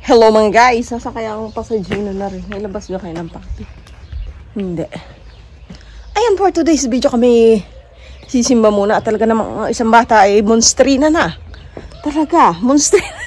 Hello mga guys, nasa kaya akong pasajino na rin. Nilabas ba kayo ng papi? Hindi. Ayan, for today's video kami sisimba muna. At talaga namang isang bata ay monstrina na. Talaga, monstrina.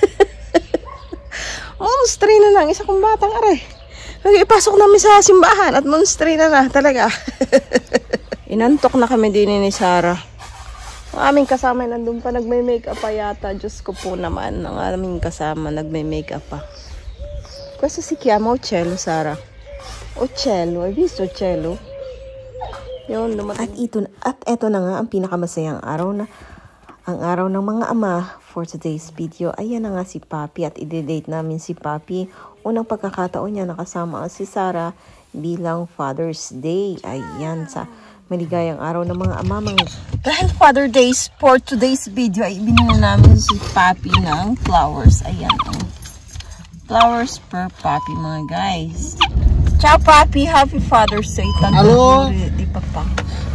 Monstrina na ang isa kong batang aray. Ipasok namin sa simbahan at monstrina na talaga. Inantok na kami din ni Sarah. Ang aming kasama ay nandun pa, nagme-makeup pa yata. Diyos ko po naman, ang aming kasama nagme-makeup pa. Questo si chiama Uccello, Sarah. Uccello, hai visto Uccello? Yun, at eto na nga ang pinakamasayang araw na, ang araw ng mga ama for today's video. Ayan na nga si Papi at i-date namin si Papi. Unang pagkakataon niya nakasama si Sarah bilang Father's Day. Ayan, sa maligayang araw ng mga ama. Dahil Father Days, for today's video ay binili namin si Papi ng flowers. Ayan, flowers per Papi mga guys. Ciao Papi, happy Father's Day. Hello. Di pa pa.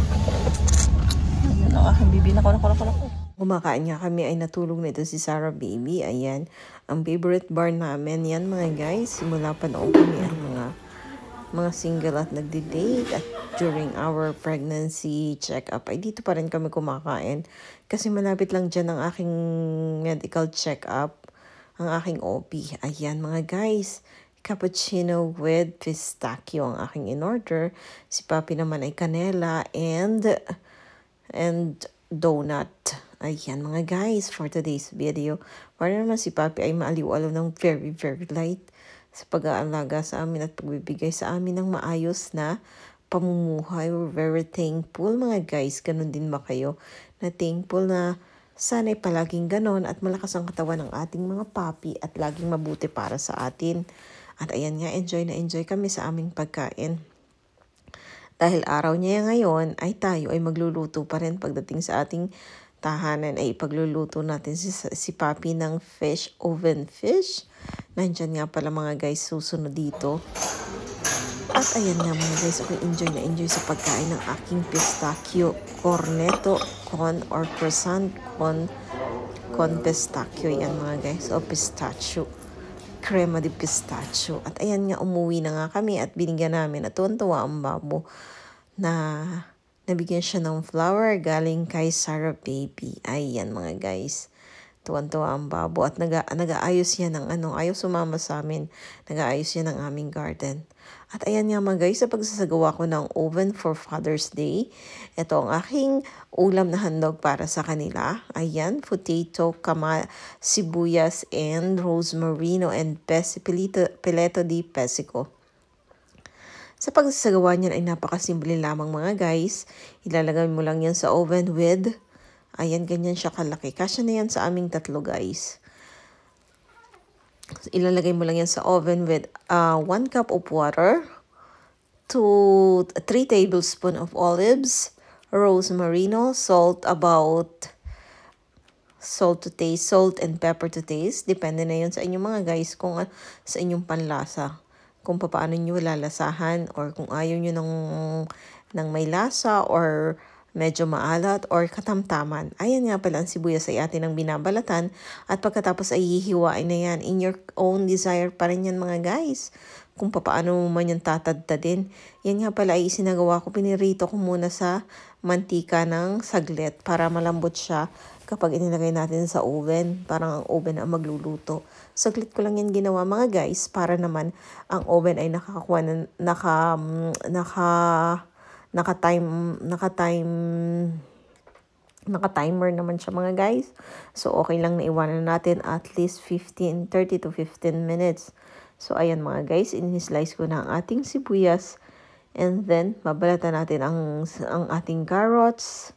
Ayun ang aking bibi. Nako. Kumakain nga kami ay natulog na ito si Sarah baby. Ayan, ang favorite bar namin yan mga guys. Simula pa noong kami ang mga single at nagdi-date at during our pregnancy check-up ay dito pa rin kami kumakain kasi malapit lang dyan ang aking medical check-up, ang aking OP. Ayan mga guys, cappuccino with pistachio ang aking in-order. Si Papi naman ay canela and donut. Ayan mga guys, for today's video. Para naman si Papi ay maaliw-alaw ng very light sa pag-aalaga sa amin at pagbibigay sa amin ng maayos na pamumuhay. We're very thankful mga guys. Ganon din ba kayo? Na thankful na sana'y palaging ganon at malakas ang katawan ng ating mga papi at laging mabuti para sa atin. At ayan nga, enjoy na enjoy kami sa aming pagkain. Dahil araw niya ngayon ay tayo ay magluluto pa rin pagdating sa ating tahanan ay pagluluto natin si Papi ng fish, oven fish. Nandyan nga pala mga guys susunod dito. At ayan nga mga guys, okay, enjoy na enjoy sa pagkain ng aking pistachio cornetto con or croissant con pistachio. Yan mga guys, o pistachio. Crema de pistachio. At ayan nga, umuwi na nga kami at binigyan namin at tuwan-tuwa ang babo na nabigyan siya ng flower galing kay Sarah baby. Ayan mga guys. Tuwan-tuwa ang babo at nag-aayos yan ng ayaw sumama sa amin. Nag-aayos yan ng aming garden. At ayan nga mga guys, sa pagsasagawa ko ng oven for Father's Day, ito ang aking ulam na handog para sa kanila. Ayan, potato, sibuyas, and rosmarino, and pileto di pesico. Sa pagsasagawa niyan ay napakasimple lamang mga guys. Ilalagay mo lang yan sa oven with, ayan, ganyan siya kalaki. Kasya na yan sa aming tatlo guys. Ilalagay mo lang yan sa oven with 1 cup of water, 3 tablespoons of olives, rosmarino, salt to taste, salt and pepper to taste. Depende na yun sa inyong mga guys kung sa inyong panlasa. Kung paano nyo lalasahan or kung ayaw nyo ng may lasa or medyo maalat or katamtaman. Ayan nga pala ang sibuyas ay atin ang binabalatan at pagkatapos ay hihiwain na yan. In your own desire pa rin yan mga guys. Kung paano man yan tatadtadin. Yan nga pala ay isinagawa ko. Pinirito ko muna sa mantika ng saglit para malambot siya kapag inilagay natin sa oven. Parang ang oven ang magluluto. Saglit ko lang yan ginawa mga guys para naman ang oven ay nakakakuha na naka-timer naman siya mga guys. So okay lang na iwanan natin at least 30 to 15 minutes. So ayan mga guys, in-slice ko na ang ating sibuyas and then babalatan natin ang ating carrots.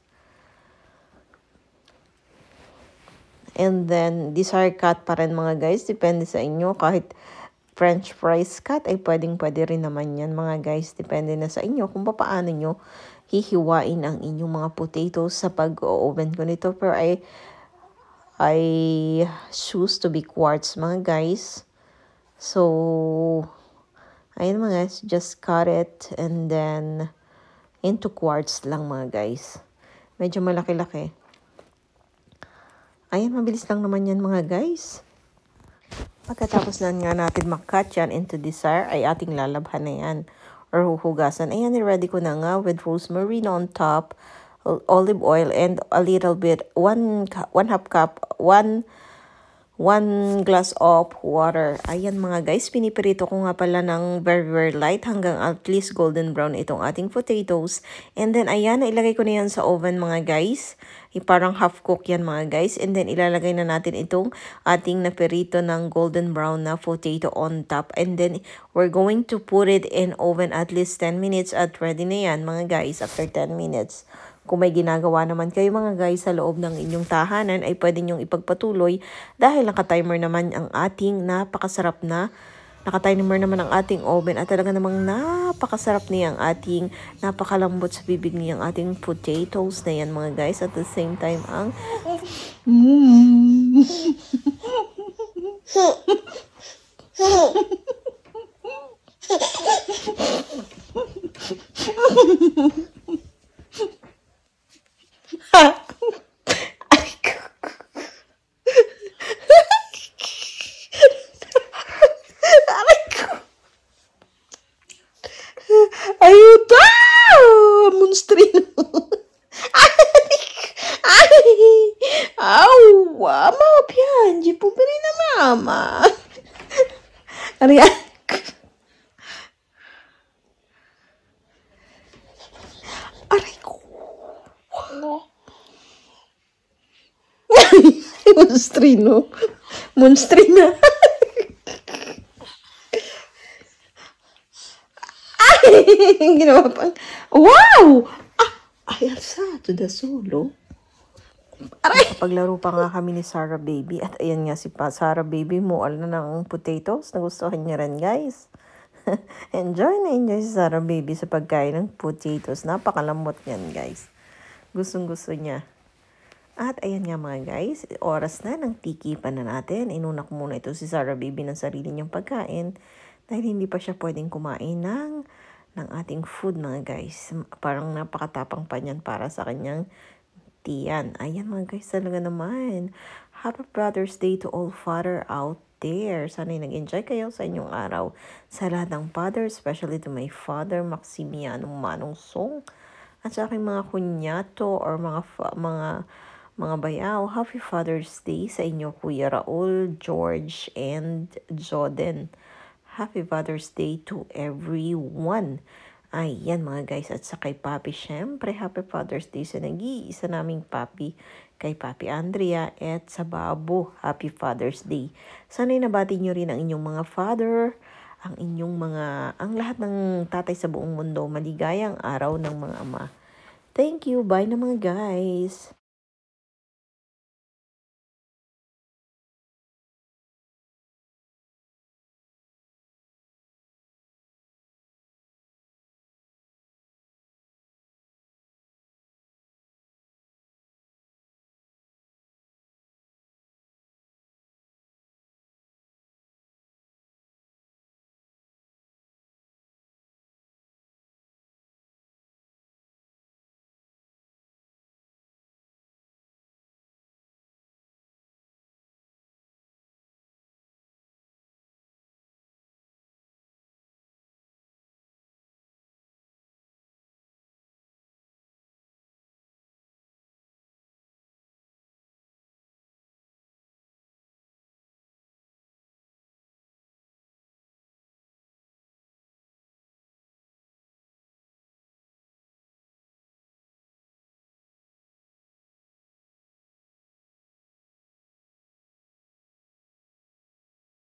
And then desire cut pa rin mga guys, depende sa inyo. Kahit French fries cut ay pwede rin naman yan mga guys. Depende na sa inyo kung paano nyo hihiwain ang inyong mga potatoes sa pag-oven ko nito. Pero I choose to be quarts mga guys. So, ayun mga guys, just cut it and then into quarts lang mga guys. Medyo malaki-laki. Ayan, mabilis lang naman yan mga guys. Pagkatapos na nga natin makat yan into desire, ay ating lalabhan na yan or huhugasan. Ayan, ready ko na nga with rosemary on top, olive oil, and a little bit, one half cup, one glass of water. Ayan mga guys, pinipirito ko nga pala ng very light hanggang at least golden brown itong ating potatoes. And then ayan, ilagay ko na yan sa oven mga guys. Parang half cook yan mga guys. And then ilalagay na natin itong ating napirito ng golden brown na potato on top. And then we're going to put it in oven at least 10 minutes at ready na yan mga guys after 10 minutes. Kung may ginagawa naman kayo mga guys sa loob ng inyong tahanan ay pwede nyong ipagpatuloy dahil naka-timer naman ang ating napakasarap na naka-timer naman ang ating oven at talaga namang napakasarap niya ang ating napakalambot sa bibig niya ang ating potatoes na yan mga guys at the same time ang ayuda! Monstrino! Aw! Mama, piangi, poverina mamma! Aray ko! Monstrino! Monstrina! Ginawa pang, wow! Ay, alzato da solo. Aray! Paglaro pa nga kami ni Sarah Baby. At ayan nga si Sarah Baby mo na ng potatoes. Nagustuhan niya rin guys. Enjoy si Sarah Baby sa pagkain ng potatoes. Napakalambot yan guys. Gustong-gusto niya. At ayan nga mga guys, oras na ng tikipan na natin. Inuna ko muna ito si Sarah Baby ng sarili niyang pagkain. Dahil hindi pa siya pwedeng kumain ng ating food mga guys. Parang napakatapang pa niyan para sa kanyang tiyan. Ayan mga guys, talaga naman. Happy Father's Day to all father out there. Sana'y nag-enjoy kayo sa inyong araw. Sa lahat ng father, especially to my father, Maximiano Manong Song. At sa aking mga kunyato or mga bayaw. Happy Father's Day sa inyo Kuya Raul, George, and Joden. Happy Father's Day to everyone. Ayan mga guys. At sa kay Papi, syempre, Happy Father's Day sa nag-iisa naming Papi. Kay Papi Andrea at sa Babo. Happy Father's Day. Sana'y nabati nyo rin ang inyong mga father, ang lahat ng tatay sa buong mundo. Maligayang araw ng mga ama. Thank you. Bye na mga guys.